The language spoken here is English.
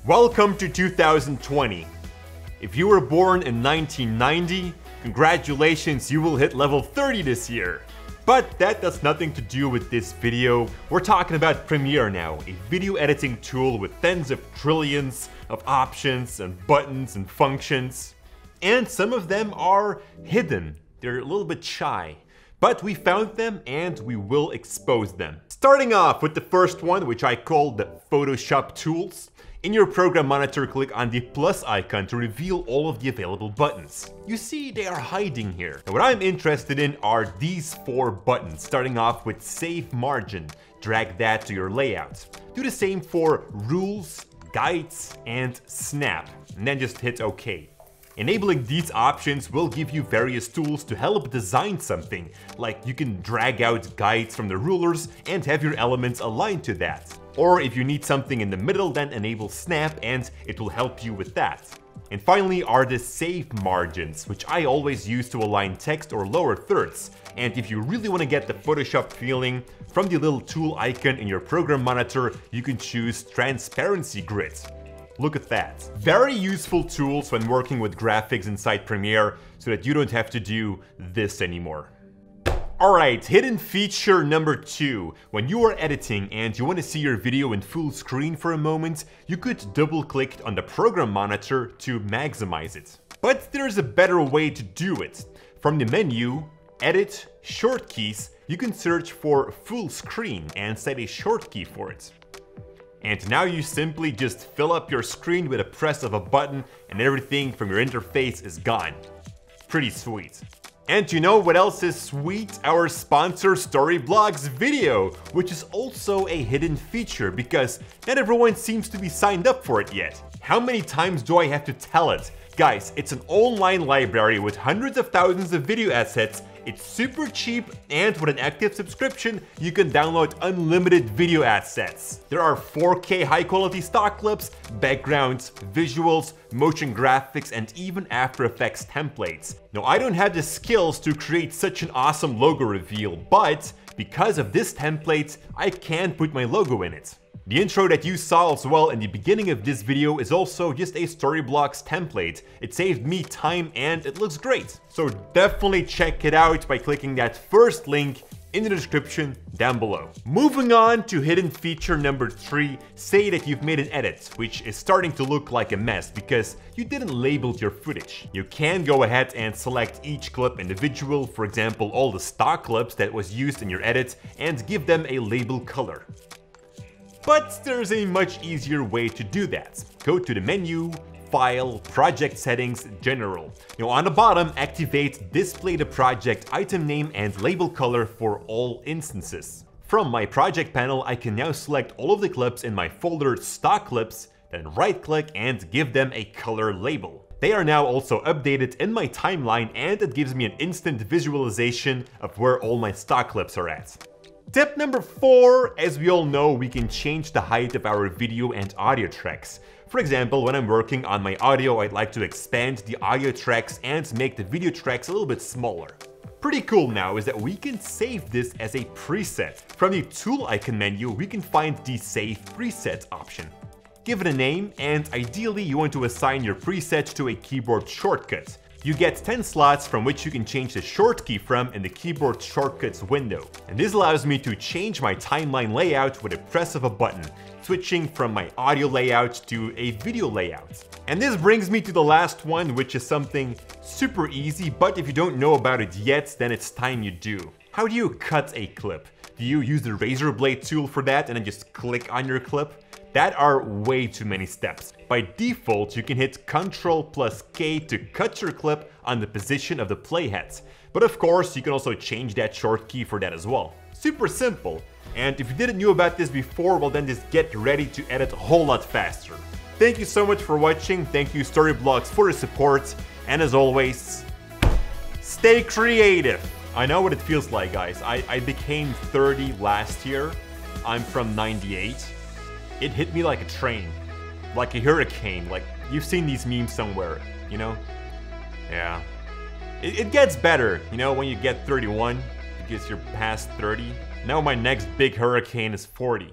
Welcome to 2020. If you were born in 1990, congratulations, you will hit level 30 this year. But that has nothing to do with this video. We're talking about Premiere now, a video editing tool with tens of trillions of options and buttons and functions. And some of them are hidden. They're a little bit shy. But we found them and we will expose them. Starting off with the first one, which I call the Photoshop tools. In your program monitor, click on the plus icon to reveal all of the available buttons. You see, they are hiding here. And what I'm interested in are these 4 buttons, starting off with Save Margin. Drag that to your layout. Do the same for Rules, Guides, and Snap, and then just hit OK. Enabling these options will give you various tools to help design something, like you can drag out guides from the rulers and have your elements aligned to that. Or if you need something in the middle, then enable Snap and it will help you with that. And finally are the Save Margins, which I always use to align text or lower thirds. And if you really want to get the Photoshop feeling, from the little tool icon in your program monitor, you can choose Transparency Grid. Look at that. Very useful tools when working with graphics inside Premiere so that you don't have to do this anymore. Alright, hidden feature number 2. When you are editing and you want to see your video in full screen for a moment, you could double click on the program monitor to maximize it. But there's a better way to do it. From the menu, Edit, Shortkeys, you can search for full screen and set a shortkey for it. And now you simply just fill up your screen with a press of a button and everything from your interface is gone. Pretty sweet. And you know what else is sweet? Our sponsor Storyblocks Video, which is also a hidden feature because not everyone seems to be signed up for it yet. How many times do I have to tell it? Guys, it's an online library with hundreds of thousands of video assets. It's super cheap, and with an active subscription, you can download unlimited video assets. There are 4K high-quality stock clips, backgrounds, visuals, motion graphics, and even After Effects templates. Now, I don't have the skills to create such an awesome logo reveal, but because of this template, I can put my logo in it. The intro that you saw as well in the beginning of this video is also just a Storyblocks template. It saved me time and it looks great. So definitely check it out by clicking that first link in the description down below. Moving on to hidden feature number 3, say that you've made an edit, which is starting to look like a mess because you didn't label your footage. You can go ahead and select each clip individual, for example all the stock clips that was used in your edit, and give them a label color. But there's a much easier way to do that. Go to the menu, File, Project Settings, General. Now on the bottom, activate Display the Project Item Name and Label Color for all instances. From my project panel, I can now select all of the clips in my folder Stock Clips, then right-click and give them a color label. They are now also updated in my timeline and it gives me an instant visualization of where all my stock clips are at. Tip number 4, as we all know, we can change the height of our video and audio tracks. For example, when I'm working on my audio, I'd like to expand the audio tracks and make the video tracks a little bit smaller. Pretty cool now is that we can save this as a preset. From the tool icon menu, we can find the Save Preset option. Give it a name, and ideally you want to assign your preset to a keyboard shortcut. You get 10 slots from which you can change the shortkey from in the keyboard shortcuts window. And this allows me to change my timeline layout with a press of a button, switching from my audio layout to a video layout. And this brings me to the last one, which is something super easy, but if you don't know about it yet, then it's time you do. How do you cut a clip? Do you use the razor blade tool for that and then just click on your clip? That are way too many steps. By default, you can hit Ctrl+K to cut your clip on the position of the playhead. But of course, you can also change that shortkey for that as well. Super simple. And if you didn't know about this before, well then just get ready to edit a whole lot faster. Thank you so much for watching. Thank you Storyblocks for the support. And as always, stay creative. I know what it feels like, guys. I became 30 last year. I'm from 98. It hit me like a train, like a hurricane, like you've seen these memes somewhere, you know? Yeah. It gets better, you know, when you get 31, because you're past 30. Now my next big hurricane is 40.